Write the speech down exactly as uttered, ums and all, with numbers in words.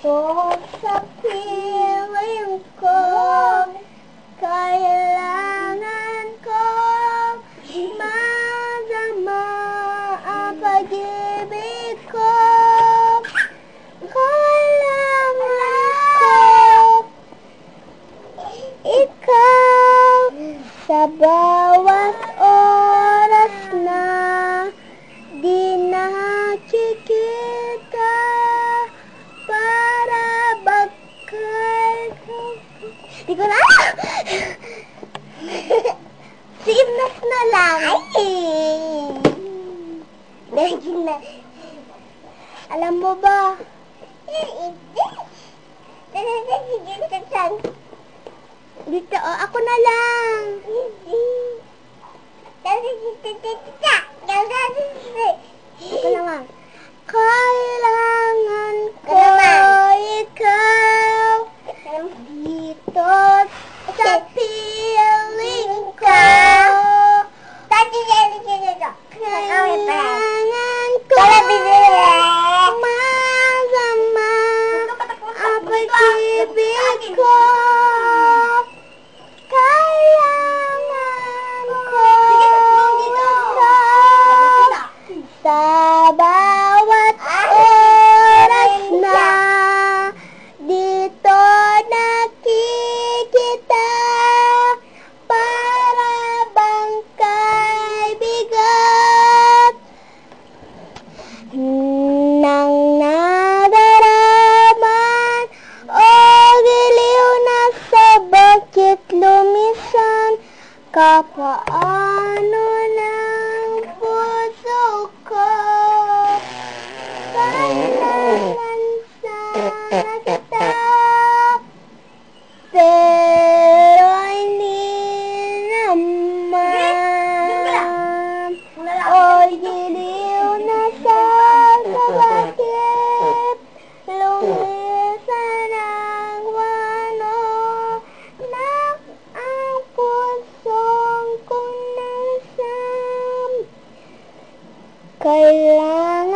Dito sa piling ko, kailangan ko madama ang pag-ibig ko. Kailangan ko ikaw sa bawat oras na di nakikita. Para bagay di ko na Sinas na lang. Ay na. Alam mo ba, dito, oh, ako na lang. Ako na lang. Kailangan ko ikaw dito sa piling ko. Kailangan ko masama ang pag-ibig ko. Kailangan ko ikaw sa bawat oras na dito nakikita. Para bang kaibigan nang nadaraman o giliw na sa bakit lumisan. Kapaano ng puso ko, kailangan sana kita, pero hindi naman. O giliw na sa bakit lumisan ang wano na ang pusong kong nasam. Kailangan